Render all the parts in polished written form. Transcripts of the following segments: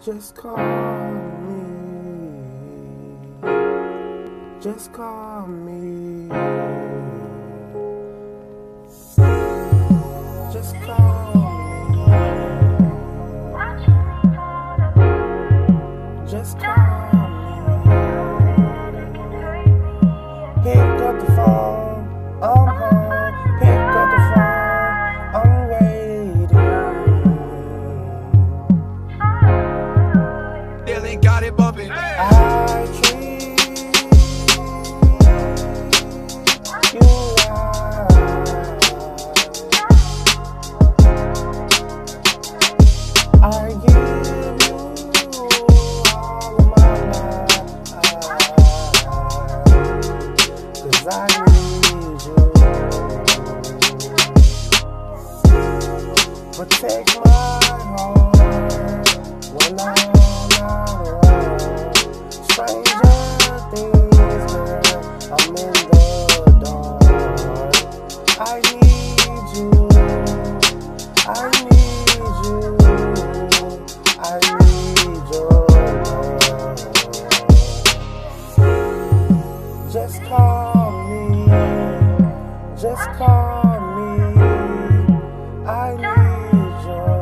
Just call me. Just call me. Just call me. Just call me. Pick up the phone. I'm home. Pick up the phone. I'm waiting. Dylan got it bumping. I treat you right. I give you all of my life, 'cause I need you. Protect my heart when I'm not around. Stranger things, girl, I'm in the dark. I need you. I need you. I need your love. Just call me. Just call me. I need your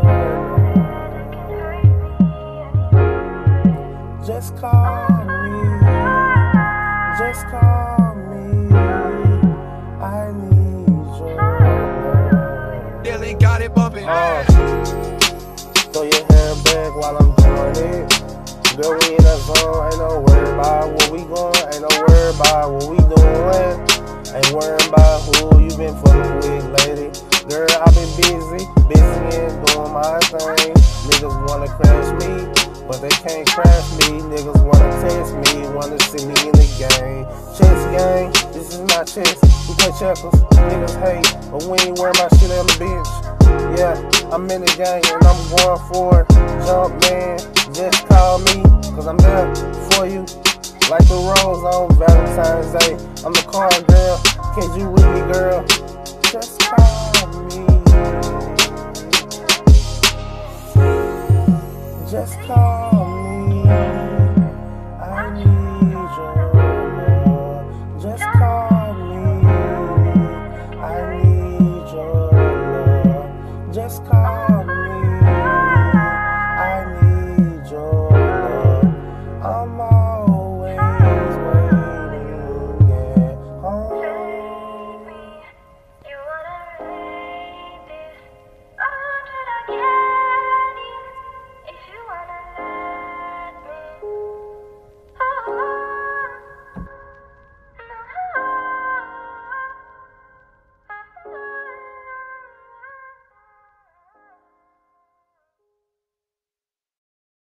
love. Just call me. Just call me. I need your love. Dylan got it bumping. Throw your hair back while I'm doing it. Girl, we in that zone. Ain't no worry about what we going. Ain't no worry about what we doing. Ain't worrying about who you been fucking with, lady. Girl, I've been busy and doing my thing. Niggas wanna crash me, but they can't crash me. Niggas wanna test me, wanna see me in the game. Chess game, this is not chess. We play checkers. Niggas hate, but we ain't worried about shit on the bench. Yeah, I'm in the game and I'm going for it. Jump man, just call me, 'cause I'm there for you. Like the rose on Valentine's Day. I'm the car girl, can't you with me, girl? Just call me. Just call